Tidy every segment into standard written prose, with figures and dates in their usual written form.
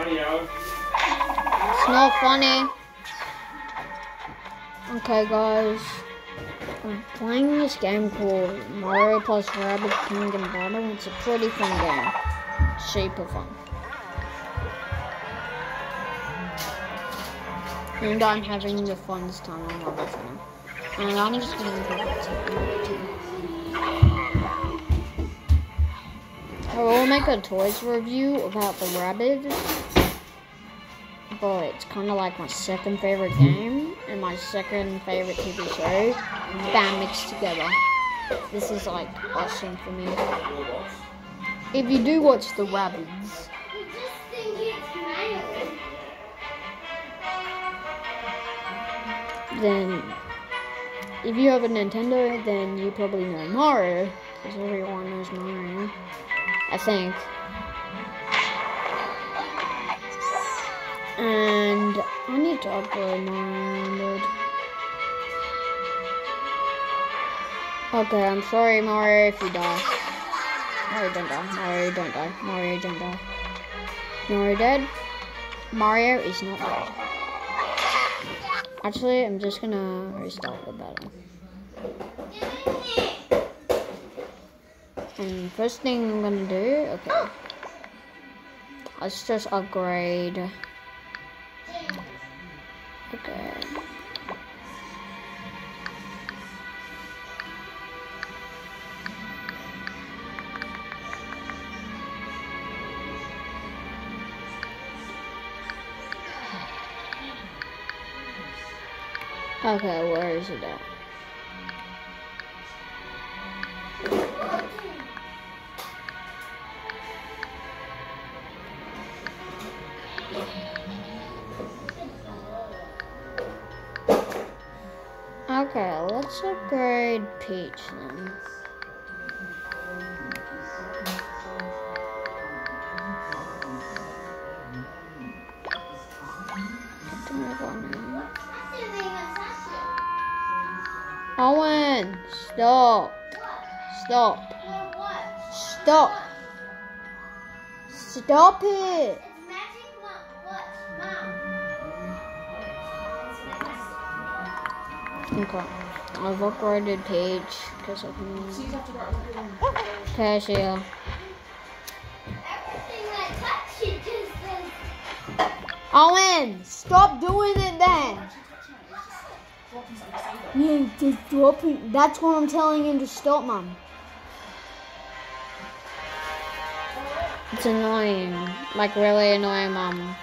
funny, Alex. It's not funny. Okay, guys. I'm playing this game called Mario plus Rabbids Kingdom Battle. It's a pretty fun game. Super fun. And I'm having the funnest time on my life now. And I'm just gonna give it to you. I will make a toys review about the Rabbids. But it's kind of like my second favorite game and my second favorite TV show. Bam, mixed together. This is like awesome for me. If you do watch the Rabbids, then if you have a Nintendo, then you probably know Mario, because everyone knows Mario, I think. And I need to upgrade Mario. Okay, I'm sorry, Mario, if you die. Mario, don't die. Mario, don't die. Mario, don't die. Mario dead? Mario is not dead. Actually, I'm just gonna restart the battle. And first thing I'm gonna do, okay. Let's just upgrade. Okay. Okay, where is it at? Okay, let's upgrade Peach then. Owen, stop. Stop. Stop. Stop it. Okay, I've upgraded Peach because I can. Okay, see ya. Owen, stop doing it then. Yeah, just drop it. That's what I'm telling him to stop, Mum. It's annoying, like really annoying, Mum.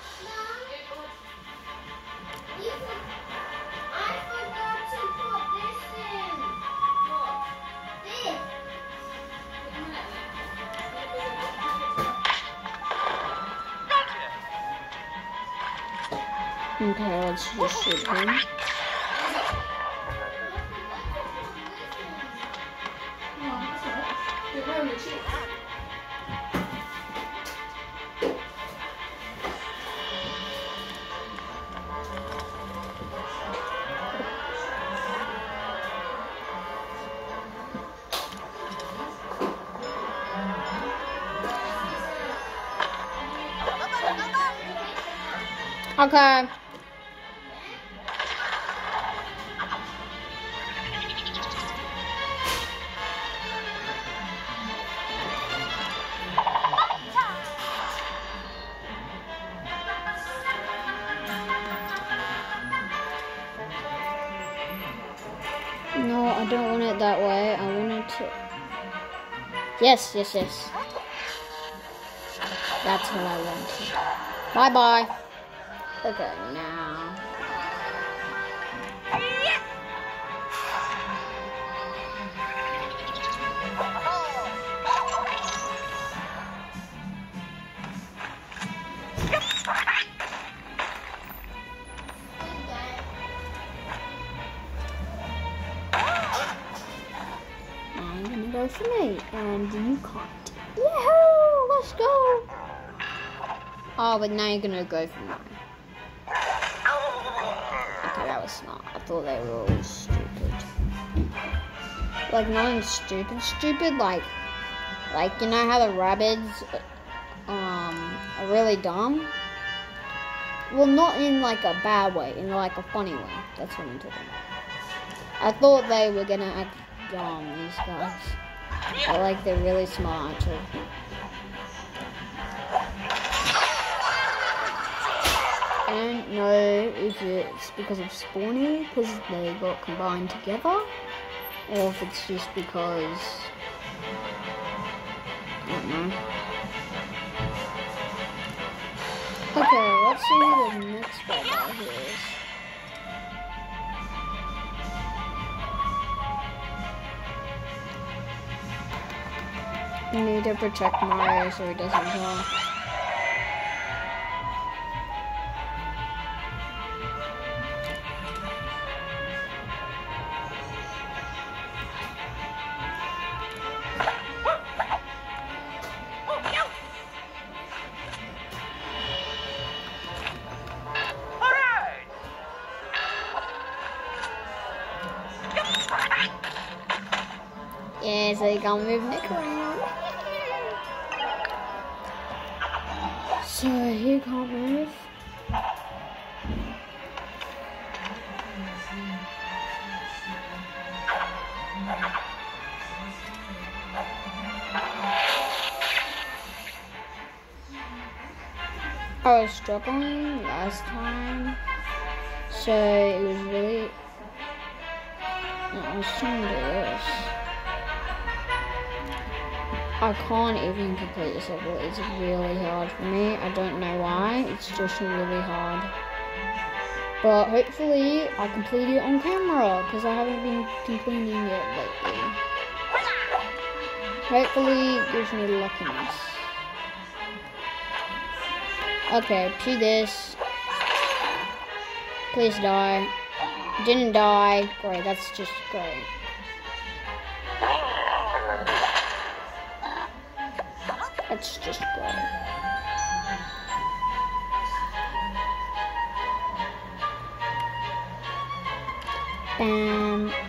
Okay, let's just shoot him. Okay. No, I don't want it that way. I want it to... Yes, yes, yes. That's what I want. Bye-bye. Okay, now... I'm gonna go for me, and you can't. Yahoo! Let's go! Oh, but now you're gonna go for mine. Okay, that was smart. I thought they were all stupid. Like, not even stupid, like, you know how the Rabbids really dumb. Well, not in like a bad way, in like a funny way. That's what I'm talking about. I thought they were gonna act dumb, these guys. But like they're really smart actually. I don't know if it's because of spawning, because they got combined together, or if it's just because, I don't know. Okay, let's see who the next bad guy here is. You need to protect Mario so he doesn't fall. Yeah, so you can't move Nick around. So he can't move. I was struggling last time, so it was really. No, I was trying to do this. I can't even complete this level. It's really hard for me. I don't know why. It's just really hard. But hopefully I complete it on camera because I haven't been completing it lately. Hopefully it gives me luckiness. Okay, do this. Please die. Didn't die. Great, that's just great. That's just great. Bam.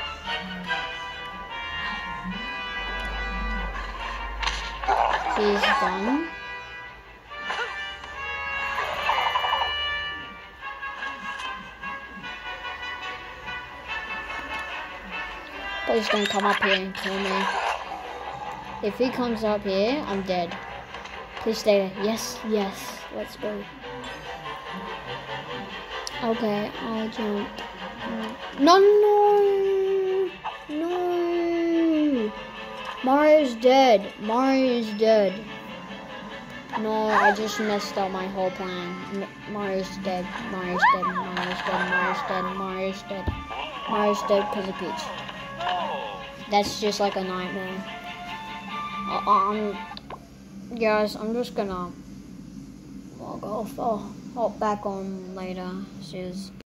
He's done. Please don't come up here and kill me. If he comes up here, I'm dead. Please stay there. Yes, yes. Let's go. Okay, I'll jump. No, no! No! Mario's dead. Mario's dead. No, I just messed up my whole plan. Mario's dead. Mario's dead. Mario's dead. Mario's dead. Mario's dead. Mario's dead because of Peach. That's just like a nightmare. Guys, I'm just gonna log off. I'll hop back on later. Cheers.